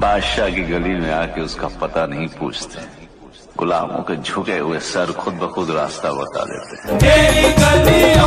बादशाह की गली में आके उसका पता नहीं पूछते, गुलामों के झुके हुए सर खुद ब खुद रास्ता बता देते हैं।